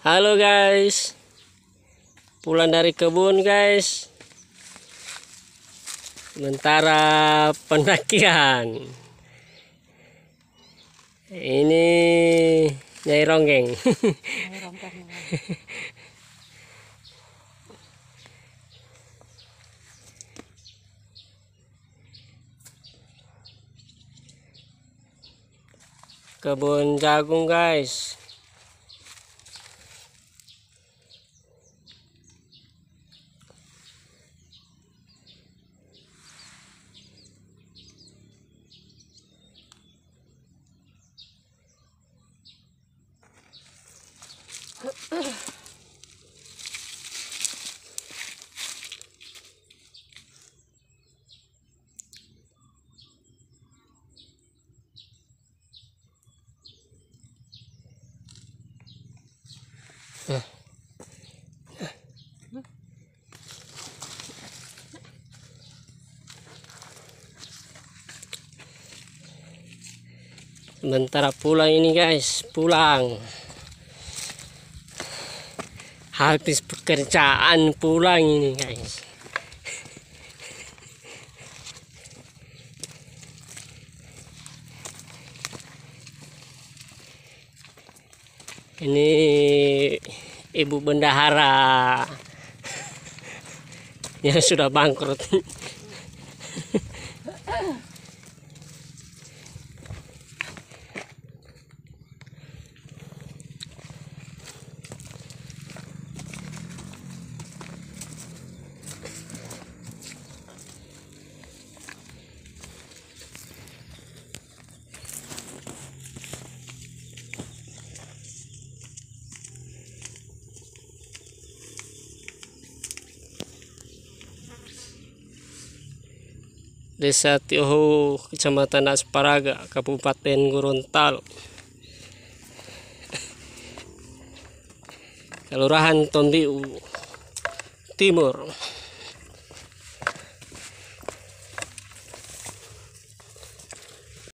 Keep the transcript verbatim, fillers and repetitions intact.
Halo guys, pulang dari kebun guys. Sementara pendakian. Ini Nyai Ronggeng. Kebun jagung guys. Sementara pulang ini guys, pulang habis pekerjaan pulang ini guys. Ini ibu bendahara yang sudah bangkrut. Desa Tioho, Kecamatan Asparaga, Kabupaten Gorontalo, Kelurahan Tondiu Timur.